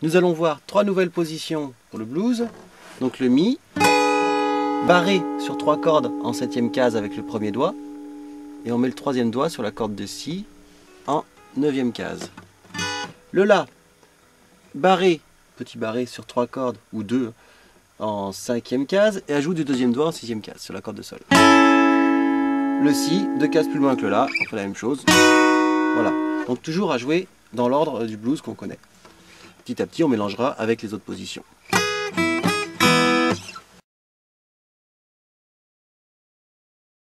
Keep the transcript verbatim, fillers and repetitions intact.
Nous allons voir trois nouvelles positions pour le blues. Donc le Mi, barré sur trois cordes en septième case avec le premier doigt. Et on met le troisième doigt sur la corde de Si en neuvième case. Le La, barré, petit barré sur trois cordes ou deux en cinquième case et ajout du deuxième doigt en sixième case sur la corde de Sol. Le Si, deux cases plus loin que le La, on fait la même chose. Voilà, donc toujours à jouer dans l'ordre du blues qu'on connaît. Petit à petit, on mélangera avec les autres positions.